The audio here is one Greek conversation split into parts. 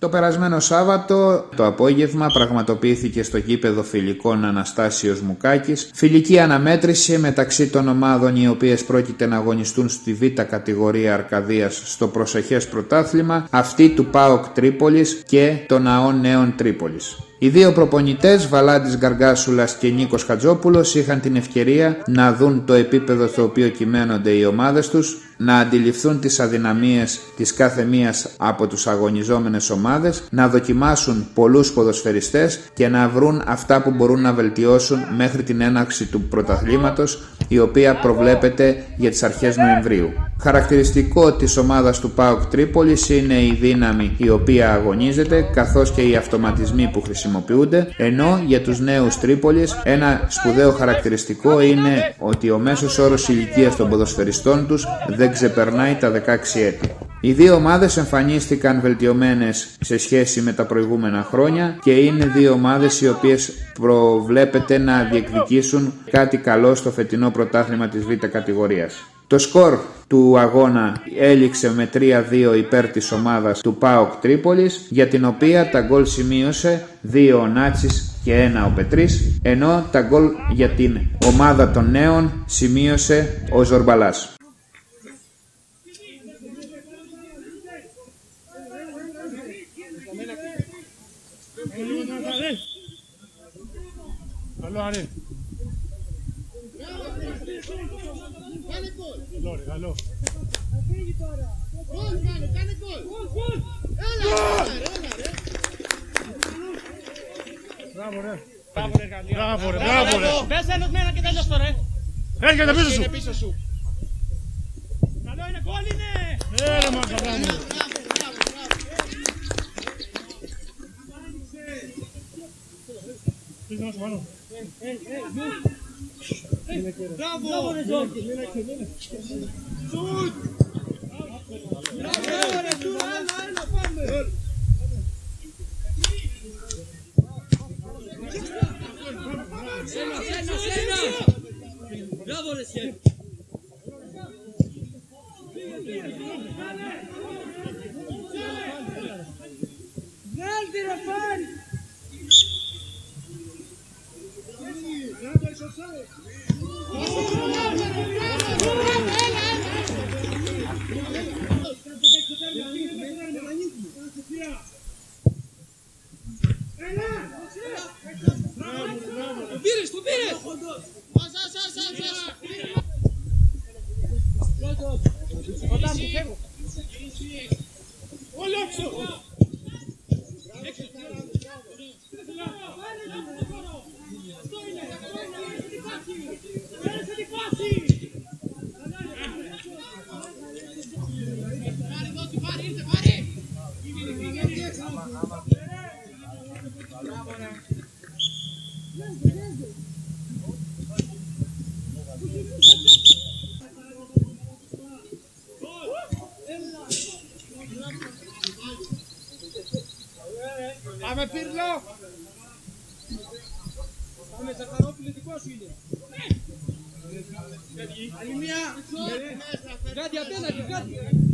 Το περασμένο Σάββατο το απόγευμα πραγματοποιήθηκε στο γήπεδο Φιλικών Αναστάσιος Μουκάκης φιλική αναμέτρηση μεταξύ των ομάδων οι οποίες πρόκειται να αγωνιστούν στη β' κατηγορία Αρκαδίας στο προσεχές πρωτάθλημα, αυτή του ΠΑΟΚ Τρίπολης και των ΑΟ Νέων Τρίπολης. Οι δύο προπονητές, Βαλάντης Γκαργάσουλας και Νίκος Χατζόπουλος, είχαν την ευκαιρία να δουν το επίπεδο στο οποίο κυμαίνονται οι ομάδες τους, να αντιληφθούν τις αδυναμίες της κάθε μίας από τους αγωνιζόμενες ομάδες, να δοκιμάσουν πολλούς ποδοσφαιριστές και να βρουν αυτά που μπορούν να βελτιώσουν μέχρι την έναρξη του πρωταθλήματος, η οποία προβλέπεται για τις αρχές Νοεμβρίου. Χαρακτηριστικό της ομάδας του ΠΑΟΚ Τρίπολης είναι η δύναμη η οποία αγωνίζεται, καθώς και οι αυτοματισμοί που χρησιμοποιούνται, ενώ για τους νέους Τρίπολης ένα σπουδαίο χαρακτηριστικό είναι ότι ο μέσος όρος ηλικίας των ποδοσφαιριστών τους δεν ξεπερνάει τα 16 έτη. Οι δύο ομάδες εμφανίστηκαν βελτιωμένες σε σχέση με τα προηγούμενα χρόνια και είναι δύο ομάδες οι οποίες προβλέπεται να διεκδικήσουν κάτι καλό στο φετινό πρωτάθλημα της β' κατηγορίας. Το σκορ του αγώνα έληξε με 3-2 υπέρ της ομάδας του ΠΑΟΚ Τρίπολης, για την οποία τα γκολ σημείωσε 2 ο Νάτσης και 1 ο Πετρής, ενώ τα γκολ για την ομάδα των νέων σημείωσε ο Ζορμπαλάς. Καλό. Μπράβο ρε. Πες ενωσμένα και τέλος το ρε. Έρχεται πίσω σου. Καλό είναι, γκολ είναι. Έλα μάκα, μπράβο. Πίσω μας πάνω. Μπράβο ρε Ζόρκη. Σουτ. Μπράβο ρε του, έλα πάμε. Σένα. Μπράβο ρε Σιέ. Βγάλτε ρε πάρει. Το πήρες! Όταν του φεύγω. Όλο έξω! Πάμε Πύρλο! Πάμε Σακαρόπουλε, δικό σου είναι! Άλλη μία! Κάτι απέναντι, κάτι!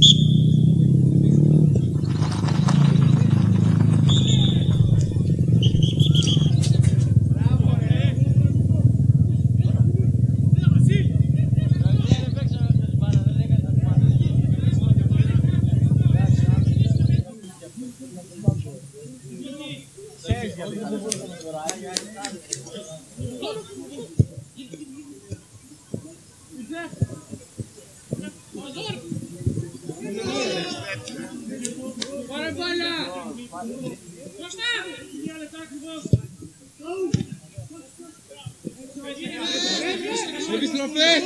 Πάρε μπάλα! Κώστα! Επιστροφές!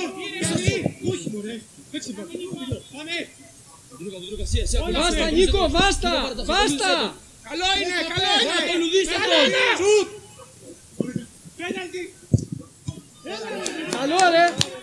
Βάστα Νίκο, βάστα! Βάστα! Καλό είναι, καλό είναι! Ακολουθήστε τον! Σουτ! Πέναλτι! Καλό ρε!